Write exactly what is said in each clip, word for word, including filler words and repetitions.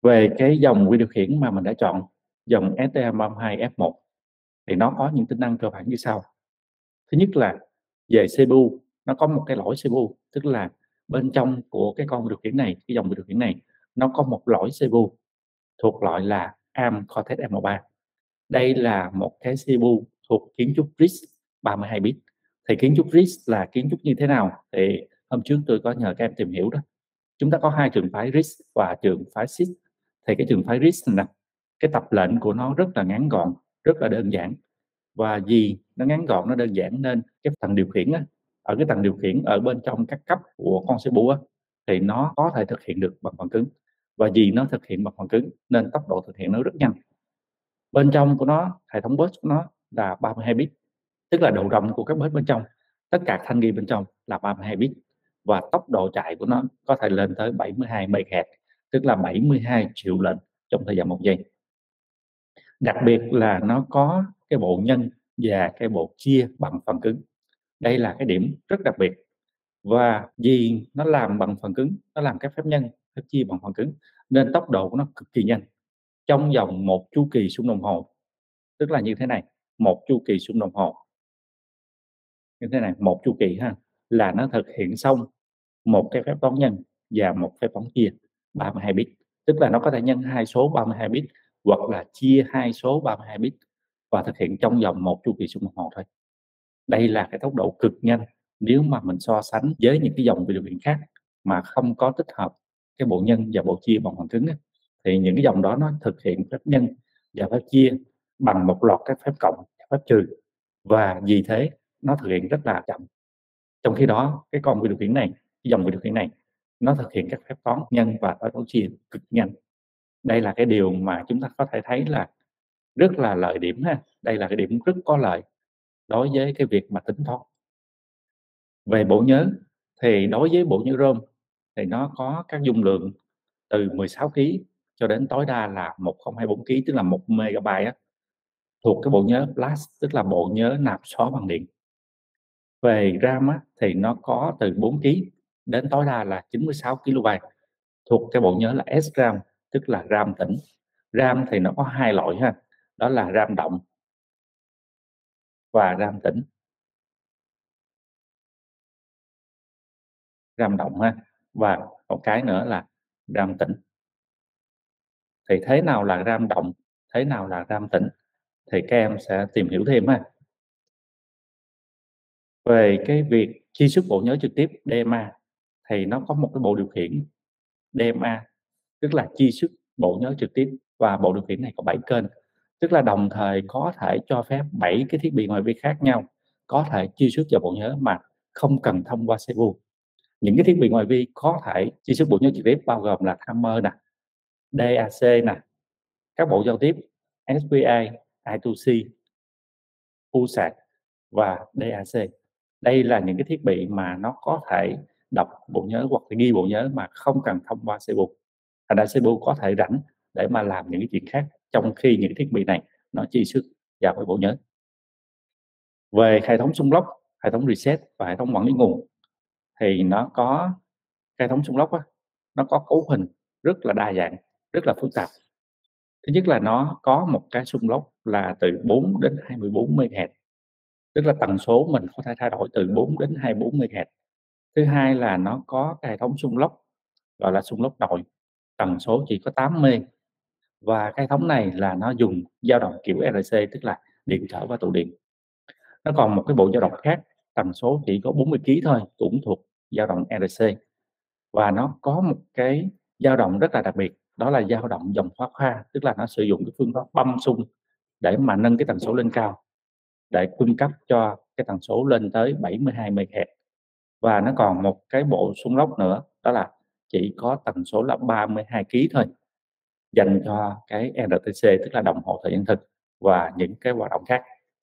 Về cái dòng vi điều khiển mà mình đã chọn, dòng ét tê em ba mươi hai F một, thì nó có những tính năng cơ bản như sau. Thứ nhất là về xê pê u, nó có một cái lỗi xê pê u, tức là bên trong của cái con vi điều khiển này, cái dòng vi điều khiển này, nó có một lỗi xê pê u thuộc loại là a rờ em Cortex M ba. Đây là một cái xê pê u thuộc kiến trúc rít ba mươi hai bit. Thì kiến trúc rít là kiến trúc như thế nào? Thì hôm trước tôi có nhờ các em tìm hiểu đó. Chúng ta có hai trường phái rít và trường phái sít. Thì cái trường phái rít này, cái tập lệnh của nó rất là ngắn gọn, rất là đơn giản. Và vì nó ngắn gọn, nó đơn giản nên cái tầng điều khiển á, ở cái tầng điều khiển ở bên trong các cấp của con xê pê u á, thì nó có thể thực hiện được bằng phần cứng. Và vì nó thực hiện bằng phần cứng nên tốc độ thực hiện nó rất nhanh. Bên trong của nó, hệ thống bus của nó là ba mươi hai bit, tức là độ rộng của các bus bên trong, tất cả thanh ghi bên trong là ba mươi hai bit, và tốc độ chạy của nó có thể lên tới bảy mươi hai MHz, tức là bảy mươi hai triệu lệnh trong thời gian một giây. Đặc biệt là nó có cái bộ nhân và cái bộ chia bằng phần cứng. Đây là cái điểm rất đặc biệt. Và vì nó làm bằng phần cứng, nó làm các phép nhân, phép chia bằng phần cứng, nên tốc độ của nó cực kỳ nhanh. Trong vòng một chu kỳ xung đồng hồ, tức là như thế này, một chu kỳ xung đồng hồ, như thế này, một chu kỳ ha, là nó thực hiện xong một cái phép toán nhân và một phép toán chia ba mươi hai bit. Tức là nó có thể nhân hai số ba mươi hai bit hoặc là chia hai số ba mươi hai bit và thực hiện trong vòng một chu kỳ xung đồng hồ thôi. Đây là cái tốc độ cực nhanh nếu mà mình so sánh với những cái dòng vi điều khiển khác mà không có tích hợp cái bộ nhân và bộ chia bằng phần cứng ấy, thì những cái dòng đó nó thực hiện phép nhân và phép chia bằng một loạt các phép cộng, phép trừ, và vì thế nó thực hiện rất là chậm. Trong khi đó cái con vi điều khiển này, cái dòng vi điều khiển này, nó thực hiện các phép toán nhân và phép toán chia cực nhanh. Đây là cái điều mà chúng ta có thể thấy là rất là lợi điểm ha. Đây là cái điểm rất có lợi đối với cái việc mà tính toán. Về bộ nhớ thì đối với bộ nhớ ROM thì nó có các dung lượng từ mười sáu ki lô bit cho đến tối đa là một nghìn không trăm hai mươi tư ki lô bit, tức là một megabyte á, thuộc cái bộ nhớ flash, tức là bộ nhớ nạp xóa bằng điện. Về RAM á, thì nó có từ bốn ki lô bit đến tối đa là chín mươi sáu ki lô byte, thuộc cái bộ nhớ là ét RAM, tức là RAM tĩnh. RAM thì nó có hai loại ha, đó là RAM động và RAM tĩnh. RAM động ha, và một cái nữa là RAM tĩnh. Thì thế nào là RAM động, thế nào là RAM tĩnh thì các em sẽ tìm hiểu thêm ha. Về cái việc chi xuất bộ nhớ trực tiếp đê em a thì nó có một cái bộ điều khiển đê em a, tức là chi xuất bộ nhớ trực tiếp, và bộ điều khiển này có bảy kênh, tức là đồng thời có thể cho phép bảy cái thiết bị ngoại vi khác nhau có thể chi xuất vào bộ nhớ mà không cần thông qua xê pê u. Những cái thiết bị ngoại vi có thể chi xuất bộ nhớ trực tiếp bao gồm là timer nè, đê a xê nè, các bộ giao tiếp ét pê i, i hai xê, u ét a tê và đê a xê. Đây là những cái thiết bị mà nó có thể đọc bộ nhớ hoặc là ghi bộ nhớ mà không cần thông qua xê pê u. Thành ra xê pê u có thể rảnh để mà làm những cái chuyện khác trong khi những thiết bị này nó chi xuất vào cái bộ nhớ. Về hệ thống xung lốc, hệ thống reset và hệ thống quản lý nguồn thì nó có hệ thống xung lốc á, nó có cấu hình rất là đa dạng, rất là phức tạp. Thứ nhất là nó có một cái xung lốc là từ bốn đến hai mươi bốn MHz, tức là tần số mình có thể thay đổi từ bốn đến hai mươi bốn MHz. Thứ hai là nó có cái hệ thống xung lốc gọi là xung lốc nội, tần số chỉ có tám mê, và cái hệ thống này là nó dùng dao động kiểu rờ xê, tức là điện trở qua tụ điện. Nó còn một cái bộ dao động khác, tần số chỉ có bốn mươi ki lô bit thôi, cũng thuộc dao động rờ xê, và nó có một cái dao động rất là đặc biệt, đó là dao động dòng thoát pha, tức là nó sử dụng cái phương pháp băm xung để mà nâng cái tần số lên cao, để cung cấp cho cái tần số lên tới bảy mươi hai MHz. Và nó còn một cái bộ xung lốc nữa, đó là chỉ có tần số là ba mươi hai ki lô bit thôi, dành cho cái rờ tê xê, tức là đồng hồ thời gian thực và những cái hoạt động khác.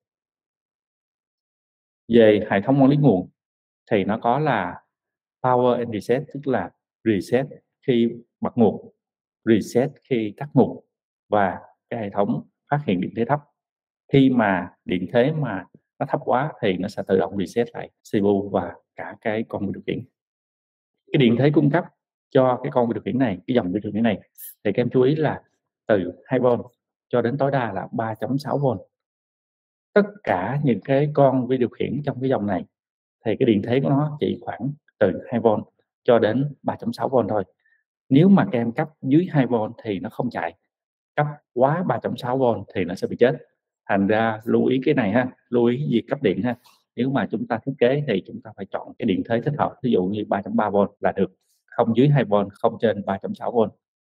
Về hệ thống quản lý nguồn thì nó có là Power and Reset, tức là reset khi bật nguồn, reset khi tắt nguồn, và cái hệ thống phát hiện điện thế thấp. Khi mà điện thế mà nó thấp quá thì nó sẽ tự động reset lại xê pê u và cả cái con điều khiển. Cái điện thế cung cấp cho cái con vi điều khiển này, cái dòng vi điều khiển này, thì các em chú ý là từ hai vôn cho đến tối đa là ba phẩy sáu vôn. Tất cả những cái con vi điều khiển trong cái dòng này thì cái điện thế của nó chỉ khoảng từ hai vôn cho đến ba phẩy sáu vôn thôi. Nếu mà các em cấp dưới hai vôn thì nó không chạy, cấp quá ba phẩy sáu vôn thì nó sẽ bị chết. Thành ra lưu ý cái này ha, lưu ý việc cấp điện ha. Nếu mà chúng ta thiết kế thì chúng ta phải chọn cái điện thế thích hợp, ví dụ như ba phẩy ba vôn là được, không dưới hai vôn, không trên ba phẩy sáu vôn.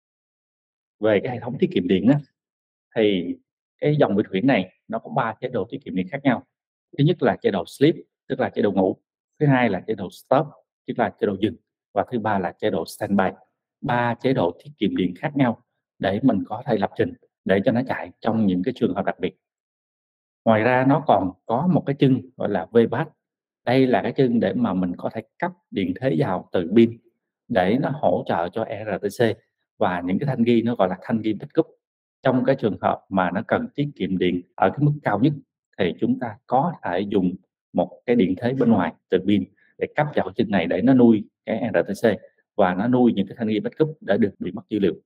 Về cái hệ thống tiết kiệm điện á, thì cái dòng vi điều khiển này nó có ba chế độ tiết kiệm điện khác nhau. Thứ nhất là chế độ sleep, tức là chế độ ngủ. Thứ hai là chế độ stop, tức là chế độ dừng. Và thứ ba là chế độ standby. Ba chế độ tiết kiệm điện khác nhau để mình có thể lập trình để cho nó chạy trong những cái trường hợp đặc biệt. Ngoài ra nó còn có một cái chân gọi là vê pát. Đây là cái chân để mà mình có thể cấp điện thế vào từ pin để nó hỗ trợ cho e rờ tê xê và những cái thanh ghi nó gọi là thanh ghi backup. Trong cái trường hợp mà nó cần tiết kiệm điện ở cái mức cao nhất thì chúng ta có thể dùng một cái điện thế bên ngoài từ pin để cấp vào chân này để nó nuôi cái e rờ tê xê và nó nuôi những cái thanh ghi backup để được bị mất dữ liệu.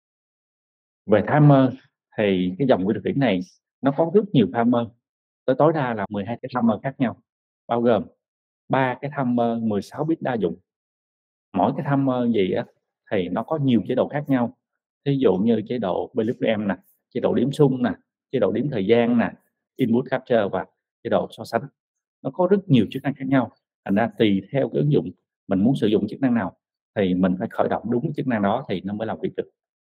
Về timer thì cái dòng vi điều khiển này nó có rất nhiều timer, tới tối đa là mười hai cái timer khác nhau, bao gồm ba cái timer mười sáu bit đa dụng. Mỗi cái timer gì á thì nó có nhiều chế độ khác nhau. Ví dụ như chế độ pê vê em nè, chế độ đếm xung nè, chế độ đếm thời gian nè, input capture và chế độ so sánh. Nó có rất nhiều chức năng khác nhau. Thành ra tùy theo cái ứng dụng mình muốn sử dụng chức năng nào thì mình phải khởi động đúng chức năng đó thì nó mới làm việc được.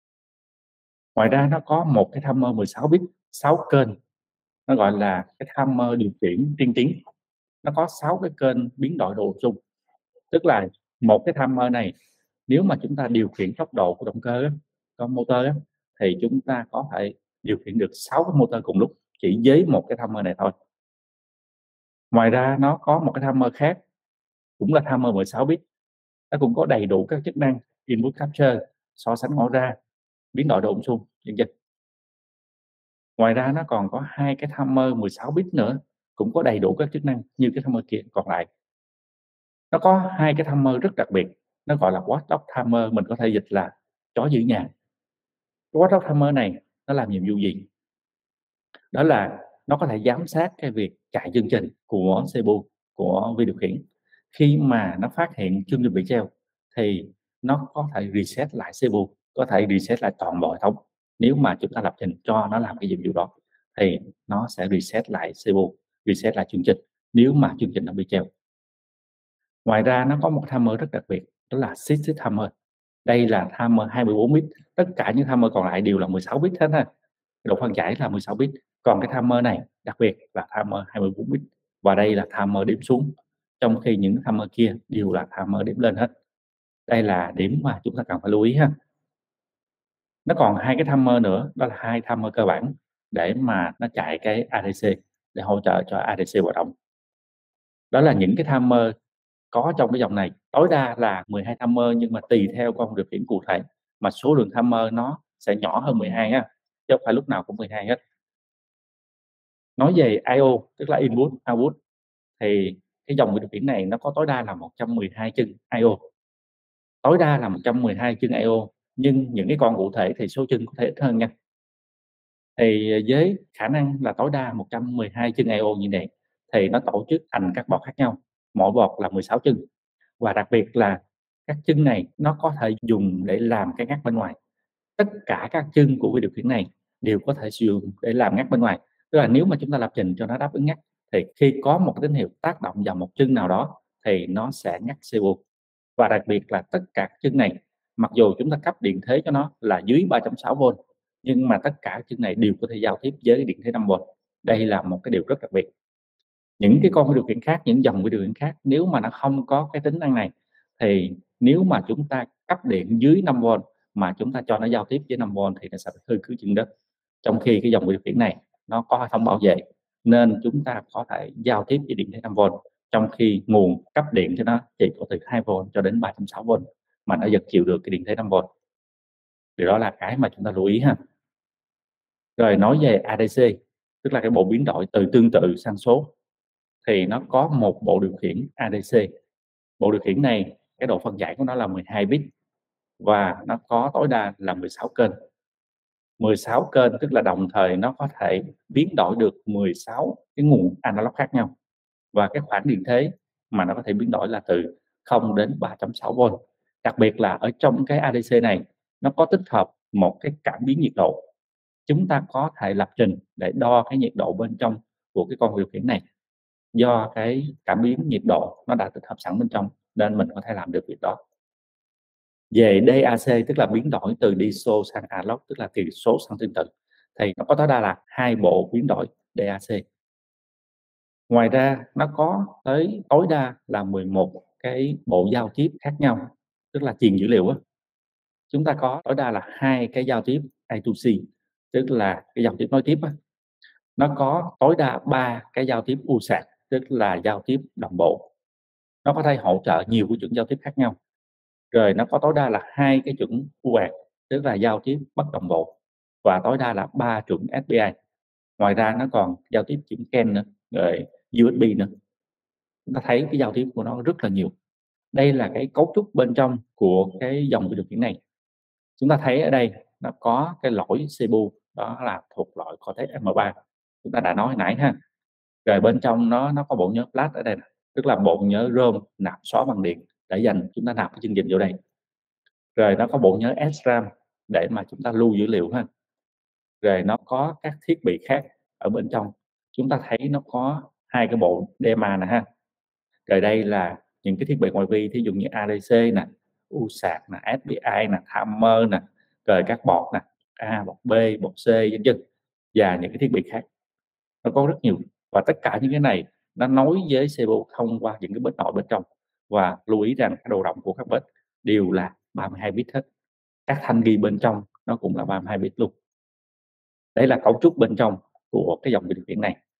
Ngoài ra nó có một cái timer mười sáu bit, sáu kênh. Nó gọi là cái timer điều khiển tiên tiến. Nó có sáu cái kênh biến đổi độ dung. Tức là một cái timer này nếu mà chúng ta điều khiển tốc độ của động cơ á, con motor á, thì chúng ta có thể điều khiển được sáu cái motor cùng lúc chỉ với một cái timer này thôi. Ngoài ra nó có một cái timer khác cũng là timer mười sáu bit. Nó cũng có đầy đủ các chức năng input capture, so sánh mẫu ra, biến đổi độ dung, vân vân. Ngoài ra nó còn có hai cái timer mười sáu bit nữa, cũng có đầy đủ các chức năng như cái timer kia còn lại. Nó có hai cái timer rất đặc biệt, nó gọi là watchdog timer, mình có thể dịch là chó giữ nhà. Cái watchdog timer này nó làm nhiệm vụ gì? Đó là nó có thể giám sát cái việc chạy chương trình của xê pê u, của vi điều khiển. Khi mà nó phát hiện chương trình bị treo thì nó có thể reset lại xê pê u, có thể reset lại toàn bộ hệ thống. Nếu mà chúng ta lập trình cho nó làm cái nhiệm vụ đó thì nó sẽ reset lại xê pê u, reset lại chương trình nếu mà chương trình nó bị treo. Ngoài ra nó có một timer rất đặc biệt, đó là six timer. Đây là timer hai mươi bốn bit, tất cả những timer còn lại đều là mười sáu bit hết ha. Độ phân giải là mười sáu bit, còn cái timer này đặc biệt là timer hai mươi bốn bit và đây là timer đếm xuống, trong khi những timer kia đều là timer đếm lên hết. Đây là điểm mà chúng ta cần phải lưu ý ha. Nó còn hai cái timer nữa, đó là hai timer cơ bản để mà nó chạy cái a đê xê để hỗ trợ cho a đê xê hoạt động. Đó là những cái timer có trong cái dòng này, tối đa là mười hai timer nhưng mà tùy theo con điều khiển cụ thể mà số lượng timer nó sẽ nhỏ hơn mười hai ha, chứ không phải lúc nào cũng mười hai hết. Nói về i ô tức là input output thì cái dòng điều khiển này nó có tối đa là một trăm mười hai chân i ô. Tối đa là một trăm mười hai chân i ô, nhưng những cái con cụ thể thì số chân có thể ít hơn nha. Thì với khả năng là tối đa một trăm mười hai chân i ô như này thì nó tổ chức thành các bọt khác nhau, mỗi bọt là mười sáu chân. Và đặc biệt là các chân này nó có thể dùng để làm cái ngắt bên ngoài. Tất cả các chân của vi điều khiển này đều có thể sử dụng để làm ngắt bên ngoài. Tức là nếu mà chúng ta lập trình cho nó đáp ứng ngắt thì khi có một tín hiệu tác động vào một chân nào đó thì nó sẽ ngắt xê pê u. Và đặc biệt là tất cả các chân này, mặc dù chúng ta cấp điện thế cho nó là dưới ba phẩy sáu vôn nhưng mà tất cả chân này đều có thể giao tiếp với điện thế năm vôn. Đây là một cái điều rất đặc biệt. Những cái con vi điều khiển khác, những dòng vi điều khiển khác nếu mà nó không có cái tính năng này thì nếu mà chúng ta cấp điện dưới năm vôn mà chúng ta cho nó giao tiếp với năm vôn thì nó sẽ hư cứ chừng đất. Trong khi cái dòng vi điều khiển này nó có hệ thống bảo vệ nên chúng ta có thể giao tiếp với điện thế năm vôn, trong khi nguồn cấp điện cho nó chỉ có từ hai vôn cho đến ba phẩy sáu vôn mà nó vẫn chịu được cái điện thế năm vôn. Điều đó là cái mà chúng ta lưu ý ha. Rồi nói về a đê xê, tức là cái bộ biến đổi từ tương tự sang số, thì nó có một bộ điều khiển a đê xê. Bộ điều khiển này cái độ phân giải của nó là mười hai bit. và nó có tối đa là mười sáu kênh. mười sáu kênh tức là đồng thời nó có thể biến đổi được mười sáu cái nguồn analog khác nhau. Và cái khoảng điện thế mà nó có thể biến đổi là từ không đến ba chấm sáu vôn. Đặc biệt là ở trong cái a đê xê này, nó có tích hợp một cái cảm biến nhiệt độ. Chúng ta có thể lập trình để đo cái nhiệt độ bên trong của cái con điều khiển này. Do cái cảm biến nhiệt độ nó đã tích hợp sẵn bên trong nên mình có thể làm được việc đó. Về đê a xê tức là biến đổi từ digital sang analog, tức là từ số sang tương tự, thì nó có tối đa là hai bộ biến đổi đê a xê. Ngoài ra nó có tới tối đa là mười một cái bộ giao tiếp khác nhau, tức là truyền dữ liệu á. Chúng ta có tối đa là hai cái giao tiếp A to C, tức là cái giao tiếp nối tiếp á. Nó có tối đa ba cái giao tiếp u ét a tê, tức là giao tiếp đồng bộ. Nó có thể hỗ trợ nhiều cái chuẩn giao tiếp khác nhau. Rồi nó có tối đa là hai cái chuẩn u a rờ, tức là giao tiếp bất đồng bộ, và tối đa là ba chuẩn ét pê i. Ngoài ra nó còn giao tiếp chuẩn C A N nữa, rồi u ét bê nữa. Chúng ta thấy cái giao tiếp của nó rất là nhiều. Đây là cái cấu trúc bên trong của cái dòng điều khiển này. Chúng ta thấy ở đây nó có cái lõi xê pê u, đó là thuộc loại Cortex M ba. Chúng ta đã nói hồi nãy ha. Rồi bên trong nó nó có bộ nhớ flash ở đây, tức là bộ nhớ ROM nạp xóa bằng điện để dành chúng ta nạp cái chương trình vô đây. Rồi nó có bộ nhớ ét RAM để mà chúng ta lưu dữ liệu ha. Rồi nó có các thiết bị khác ở bên trong. Chúng ta thấy nó có hai cái bộ đê em a nè ha. Rồi đây là những cái thiết bị ngoại vi, thí dụ như a đê xê nè, u ét a tê nè, ét pê i nè, timer nè, rồi các bọt nè, A, bọt B, bọt C, vân vân, và những cái thiết bị khác. Nó có rất nhiều, và tất cả những cái này nó nối với xê pê u thông qua những cái bit nội bên trong. Và lưu ý rằng cái độ rộng của các bit đều là ba mươi hai bit hết. Các thanh ghi bên trong nó cũng là ba mươi hai bit luôn. Đấy là cấu trúc bên trong của cái dòng điều khiển này.